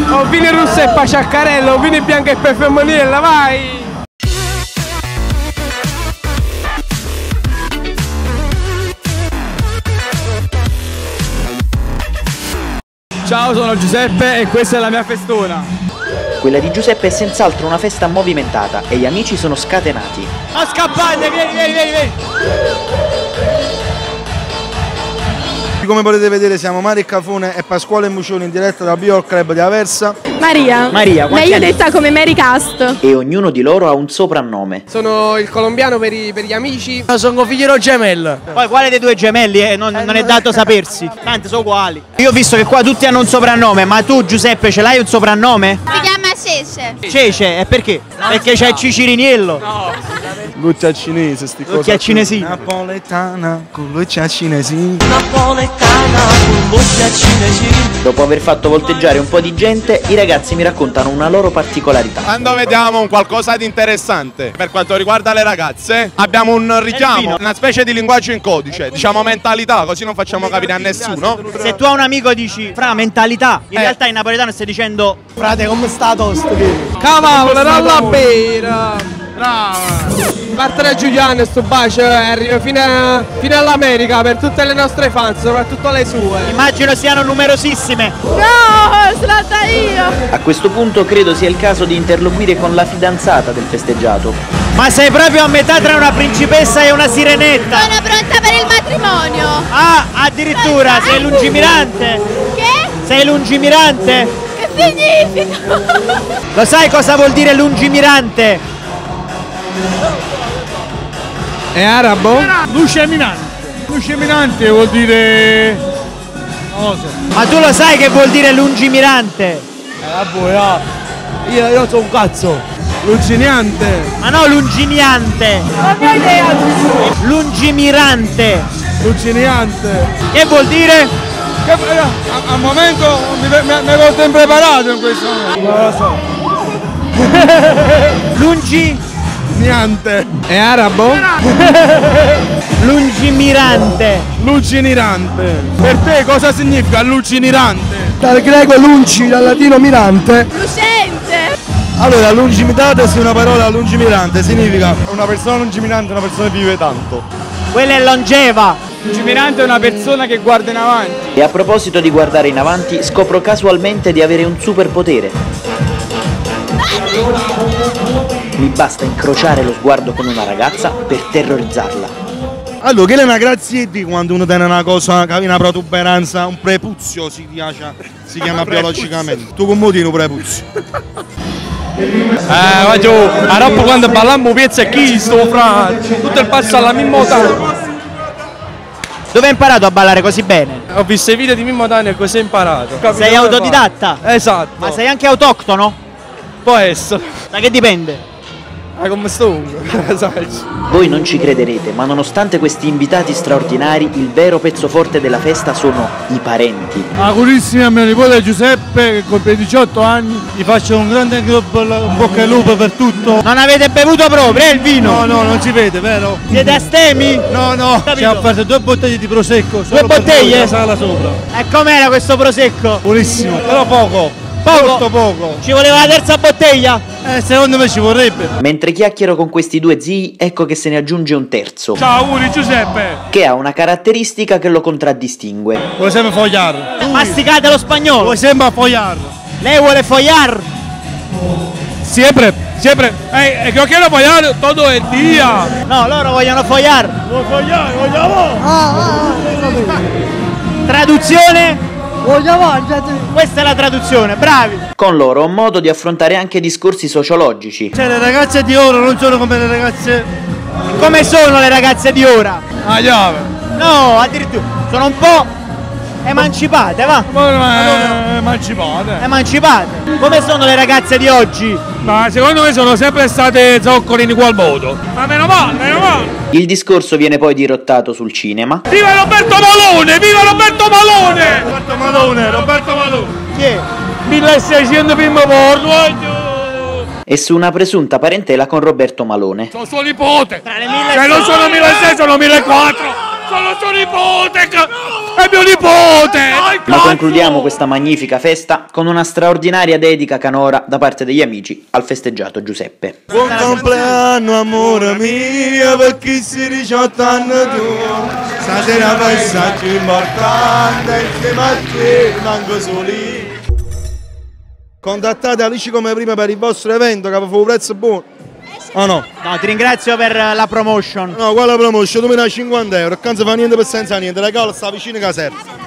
O vini russa e paciaccarello, o vini bianca e per femminile, vai! Ciao, sono Giuseppe e questa è la mia festona. Quella di Giuseppe è senz'altro una festa movimentata e gli amici sono scatenati. Ma scappate, vieni! Come potete vedere siamo Mario Cafone e Pasquale Mucioni in diretta dal Bio Club di Aversa. Maria, meglio detta come Mary Cast. E ognuno di loro ha un soprannome. Sono il colombiano per gli amici. Sono figliero gemello. Poi quale dei due gemelli non è dato sapersi. Tanti sono uguali. Io ho visto che qua tutti hanno un soprannome, ma tu Giuseppe ce l'hai un soprannome? Si chiama Cece. Cece, e perché? Perché c'è il Ciciriniello. No. Luccia cinese, sti cose. Luccia cinesino. Napoletana con luccia cinesino. Dopo aver fatto volteggiare un po' di gente, i ragazzi mi raccontano una loro particolarità. Quando vediamo un qualcosa di interessante per quanto riguarda le ragazze, abbiamo un richiamo, una specie di linguaggio in codice, diciamo mentalità, così non facciamo capire a nessuno. Se tu a un amico dici fra mentalità, in realtà in napoletano stai dicendo frate come sta tosto? Cavolo, dalla pera! Brava! Parte da Giuliano sto bacio arriva fino all'America per tutte le nostre fans, soprattutto le sue. Immagino siano numerosissime. No, sono stata io. A questo punto credo sia il caso di interloquire con la fidanzata del festeggiato. Ma sei proprio a metà tra una principessa e una sirenetta. Sono pronta per il matrimonio. Ah, addirittura, sei lungimirante. Che? Sei lungimirante? Che significa? Lo sai cosa vuol dire lungimirante? È arabo? Luce eminente vuol dire... non lo so. Ma tu lo sai che vuol dire lungimirante? Io so un cazzo. Lucineante. Ma no, lungimiante. Non ho idea. Lungimirante. Lucineante. Che vuol dire? Che al momento mi ho impreparato in questo momento. Non lo so. Lungimirante. È arabo? Lungimirante. Lucinirante. Per te cosa significa lucinirante? Dal greco lunci, dal latino mirante. Lucente. Allora, lungimirante è una parola lungimirante, significa una persona lungimirante è una persona che vive tanto. Quella è longeva. Lungimirante è una persona che guarda in avanti. E a proposito di guardare in avanti, scopro casualmente di avere un superpotere. Mi basta incrociare lo sguardo con una ragazza per terrorizzarla. Allora, che è una grazietta quando uno tiene una cosa che ha una protuberanza, un prepuzio si chiama biologicamente. Tu come tieni un prepuzio? Voglio, a roba quando ballammo pezzo e chi sto fra tutto il passo alla Mimmo Tano. Dove hai imparato a ballare così bene? Ho visto i video di Mimmo Tano e così ho imparato. Sei autodidatta? Esatto. Ma sei anche autoctono? Può essere. Da che dipende? Come sto? Voi non ci crederete, ma nonostante questi invitati straordinari, il vero pezzo forte della festa sono i parenti. Augurissimi a mio nipote Giuseppe che compie 18 anni, gli faccio un grande bocca al lupo per tutto. Non avete bevuto proprio, il vino? No, non si vede, vero? Siete astemi? No, ci ha offerto 2 bottiglie di prosecco. Due bottiglie? La sala sopra. E com'era questo prosecco? Buonissimo, però poco. Molto poco. Ci voleva la terza bottiglia? Secondo me ci vorrebbe. Mentre chiacchiero con questi due zii, ecco che se ne aggiunge un terzo. Ciao, auguri Giuseppe. Che ha una caratteristica che lo contraddistingue. Vuoi sempre fogliare? Masticate lo spagnolo. Vuoi sempre fogliare? Lei vuole fogliar? Sempre. E che quiero fogliare todo el día. No, loro vogliono fogliar. Vuoi fogliare? Vogliamo? Traduzione? Questa è la traduzione, bravi! Con loro ho modo di affrontare anche discorsi sociologici. Cioè le ragazze di ora non sono come le ragazze... Come sono le ragazze di ora? Ah, chiave! No, addirittura sono un po' emancipate, va? Emancipate. Emancipate! Come sono le ragazze di oggi? Ma secondo me sono sempre state zoccolini qual modo. Ma meno male! Il discorso viene poi dirottato sul cinema. Viva Roberto Malone! Viva Roberto Malone! Roberto Malone! Chi è? 1600 film porno! E su una presunta parentela con Roberto Malone. Sono suo nipote! Tra le Cioè non sono 1600, sono 1400! Sono suo nipote! È mio nipote! Ma concludiamo questa magnifica festa con una straordinaria dedica canora da parte degli amici al festeggiato Giuseppe. Buon compleanno amore mio, per chi si 18 anni tu. Stasera passaggio importante, insieme a te manco soli. Contattate Alici come prima per il vostro evento che fa un prezzo buono. Oh no? No, ti ringrazio per la promotion. No, quale promotion? 2050 euro, non si fa niente per senza niente, la cavola sta vicino a casa.